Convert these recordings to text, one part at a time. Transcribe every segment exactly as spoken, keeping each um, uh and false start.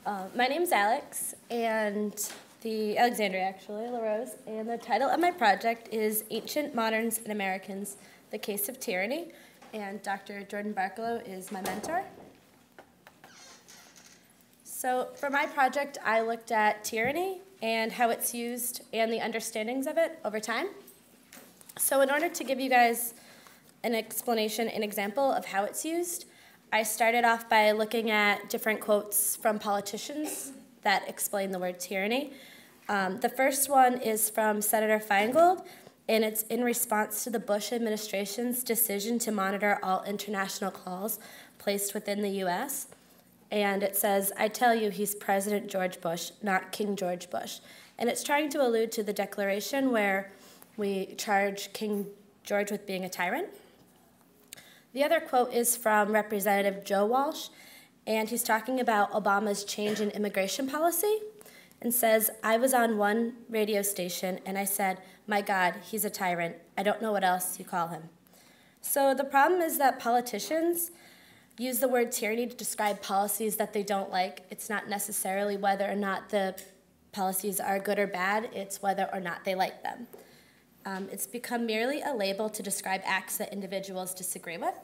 Uh, my name's Alex, and the Alexandria, actually, LaRose, and the title of my project is Ancient Moderns and Americans, The Case of Tyranny, and Doctor Jordon Barkalow is my mentor. So for my project, I looked at tyranny and how it's used and the understandings of it over time. So in order to give you guys an explanation, an example of how it's used, I started off by looking at different quotes from politicians that explain the word tyranny. Um, the first one is from Senator Feingold, and it's in response to the Bush administration's decision to monitor all international calls placed within the U S And it says, "I tell you, he's President George Bush, not King George Bush." And it's trying to allude to the Declaration where we charge King George with being a tyrant. The other quote is from Representative Joe Walsh, and he's talking about Obama's change in immigration policy and says, "I was on one radio station and I said, 'My God, he's a tyrant. I don't know what else you call him.'" So the problem is that politicians use the word tyranny to describe policies that they don't like. It's not necessarily whether or not the policies are good or bad, it's whether or not they like them. Um, it's become merely a label to describe acts that individuals disagree with.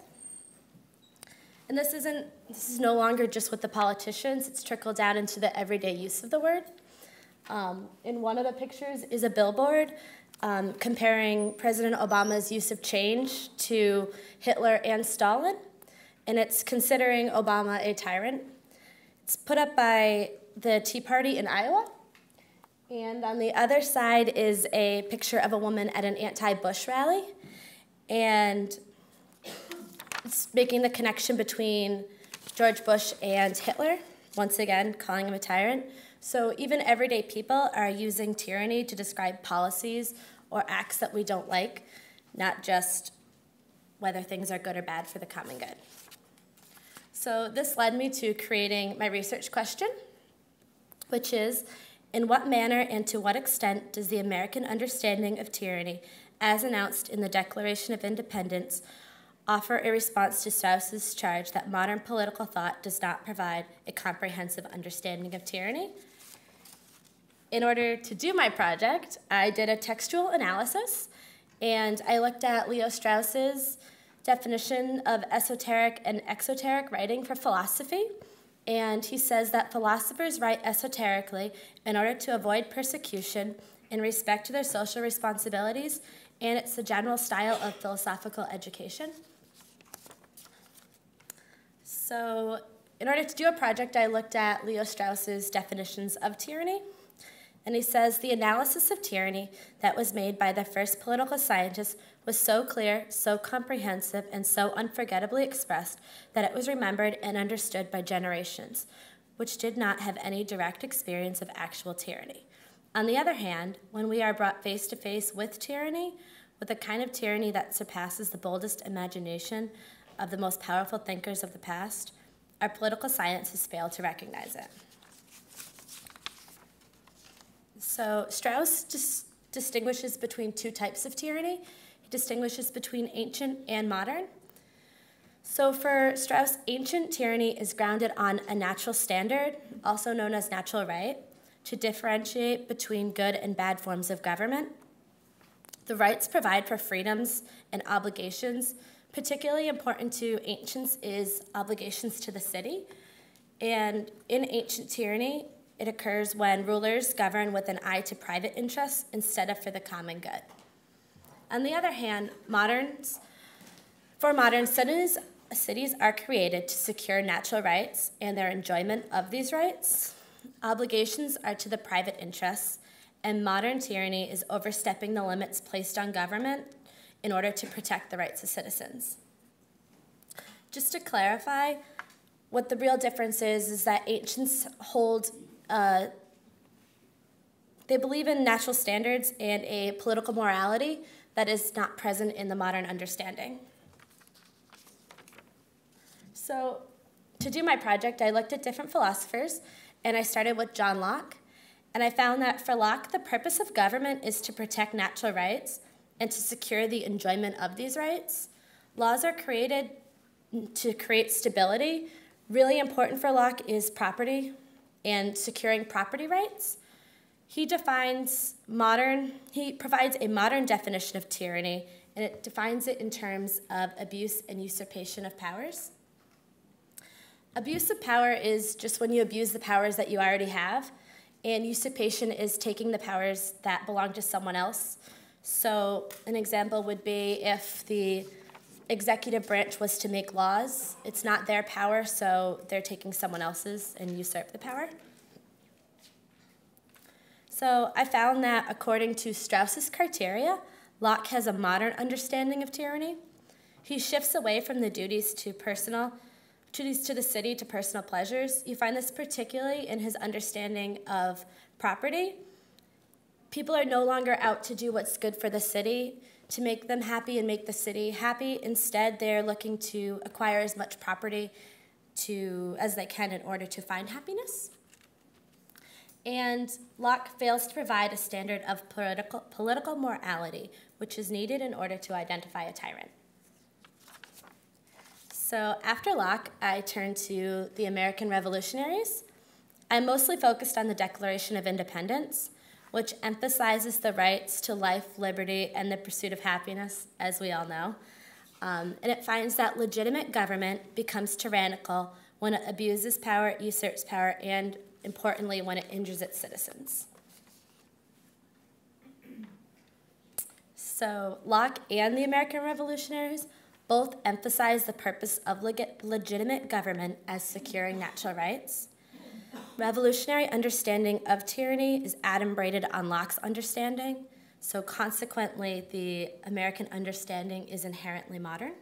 And this isn't, this is no longer just with the politicians, it's trickled down into the everyday use of the word. Um, in one of the pictures is a billboard um, comparing President Obama's use of change to Hitler and Stalin, and it's considering Obama a tyrant. It's put up by the Tea Party in Iowa. And on the other side is a picture of a woman at an anti-Bush rally. And it's making the connection between George Bush and Hitler, once again, calling him a tyrant. So even everyday people are using tyranny to describe policies or acts that we don't like, not just whether things are good or bad for the common good. So this led me to creating my research question, which is, in what manner and to what extent does the American understanding of tyranny, as announced in the Declaration of Independence, offer a response to Strauss's charge that modern political thought does not provide a comprehensive understanding of tyranny? In order to do my project, I did a textual analysis, and I looked at Leo Strauss's definition of esoteric and exoteric writing for philosophy. And he says that philosophers write esoterically in order to avoid persecution in respect to their social responsibilities, and it's the general style of philosophical education. So in order to do a project, I looked at Leo Strauss's definitions of tyranny. And he says, the analysis of tyranny that was made by the first political scientists was so clear, so comprehensive, and so unforgettably expressed that it was remembered and understood by generations, which did not have any direct experience of actual tyranny. On the other hand, when we are brought face to face with tyranny, with a kind of tyranny that surpasses the boldest imagination of the most powerful thinkers of the past, our political science has failed to recognize it. So Strauss dis distinguishes between two types of tyranny. He distinguishes between ancient and modern. So for Strauss, ancient tyranny is grounded on a natural standard, also known as natural right, to differentiate between good and bad forms of government. The rights provide for freedoms and obligations. Particularly important to ancients is obligations to the city. And in ancient tyranny, it occurs when rulers govern with an eye to private interests instead of for the common good. On the other hand, moderns, for modern cities, cities are created to secure natural rights and their enjoyment of these rights. Obligations are to the private interests, and modern tyranny is overstepping the limits placed on government in order to protect the rights of citizens. Just to clarify, what the real difference is, is that ancients hold Uh, they believe in natural standards and a political morality that is not present in the modern understanding. So to do my project, I looked at different philosophers, and I started with John Locke. And I found that for Locke, the purpose of government is to protect natural rights and to secure the enjoyment of these rights. Laws are created to create stability. Really important for Locke is property. and securing property rights. He defines modern, he provides a modern definition of tyranny, and it defines it in terms of abuse and usurpation of powers. Abuse of power is just when you abuse the powers that you already have, and usurpation is taking the powers that belong to someone else. So an example would be if the executive branch was to make laws, it's not their power, so they're taking someone else's and usurp the power. So I found that according to Strauss's criteria, Locke has a modern understanding of tyranny. He shifts away from the duties to personal, duties to the city to personal pleasures. You find this particularly in his understanding of property. People are no longer out to do what's good for the city, to make them happy and make the city happy. Instead, they're looking to acquire as much property to, as they can in order to find happiness. And Locke fails to provide a standard of political, political morality, which is needed in order to identify a tyrant. So after Locke, I turned to the American revolutionaries. I mostly focused on the Declaration of Independence, which emphasizes the rights to life, liberty, and the pursuit of happiness, as we all know. Um, and it finds that legitimate government becomes tyrannical when it abuses power, usurps power, and importantly, when it injures its citizens. So Locke and the American revolutionaries both emphasize the purpose of leg legitimate government as securing natural rights. Revolutionary understanding of tyranny is adumbrated on Locke's understanding, so consequently, the American understanding is inherently modern.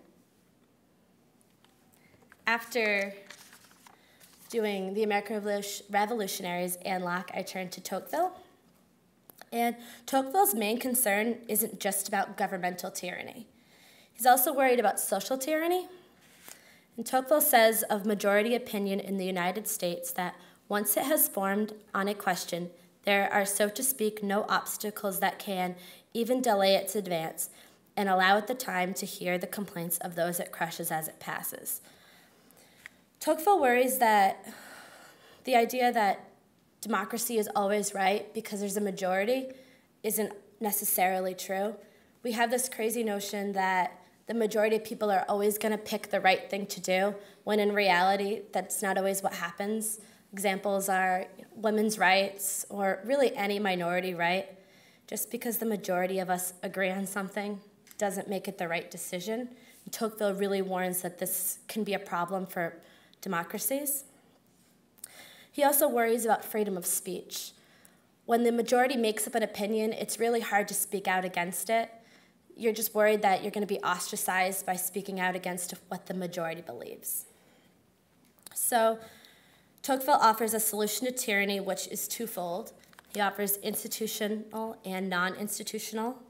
After doing the American revolutionaries and Locke, I turned to Tocqueville. And Tocqueville's main concern isn't just about governmental tyranny. He's also worried about social tyranny. And Tocqueville says of majority opinion in the United States that once it has formed on a question, there are, so to speak, no obstacles that can even delay its advance and allow it the time to hear the complaints of those it crushes as it passes. Tocqueville worries that the idea that democracy is always right because there's a majority isn't necessarily true. We have this crazy notion that the majority of people are always going to pick the right thing to do, when in reality, that's not always what happens. Examples are women's rights or really any minority right. Just because the majority of us agree on something doesn't make it the right decision. And Tocqueville really warns that this can be a problem for democracies. He also worries about freedom of speech. When the majority makes up an opinion, it's really hard to speak out against it. You're just worried that you're going to be ostracized by speaking out against what the majority believes. So Tocqueville offers a solution to tyranny, which is twofold. He offers institutional and non-institutional.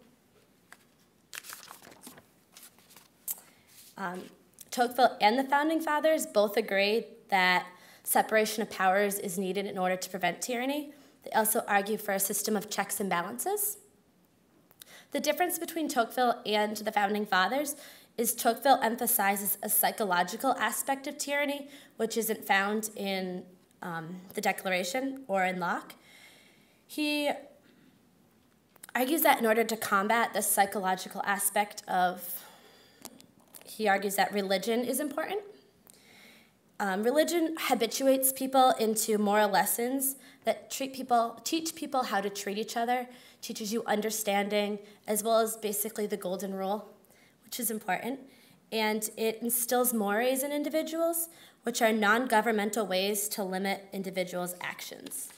Um, Tocqueville and the Founding Fathers both agreed that separation of powers is needed in order to prevent tyranny. They also argue for a system of checks and balances. The difference between Tocqueville and the Founding Fathers is Tocqueville emphasizes a psychological aspect of tyranny, which isn't found in um, the Declaration or in Locke. He argues that in order to combat the psychological aspect of, he argues that religion is important. Um, religion habituates people into moral lessons that treat people, teach people how to treat each other, teaches you understanding, as well as basically the golden rule, which is important. And it instills mores in individuals, which are non-governmental ways to limit individuals' actions.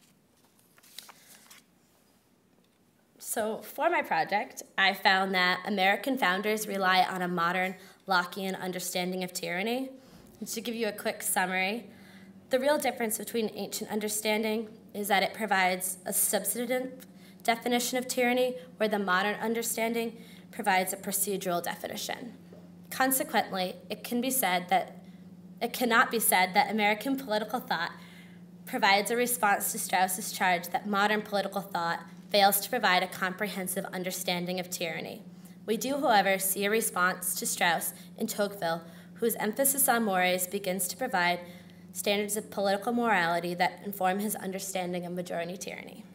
So for my project, I found that American founders rely on a modern Lockean understanding of tyranny. And to give you a quick summary, the real difference between ancient understanding is that it provides a substantive definition of tyranny, where the modern understanding provides a procedural definition. Consequently, it can be said that it cannot be said that American political thought provides a response to Strauss's charge that modern political thought fails to provide a comprehensive understanding of tyranny. We do, however, see a response to Strauss in Tocqueville, whose emphasis on mores begins to provide standards of political morality that inform his understanding of majority tyranny.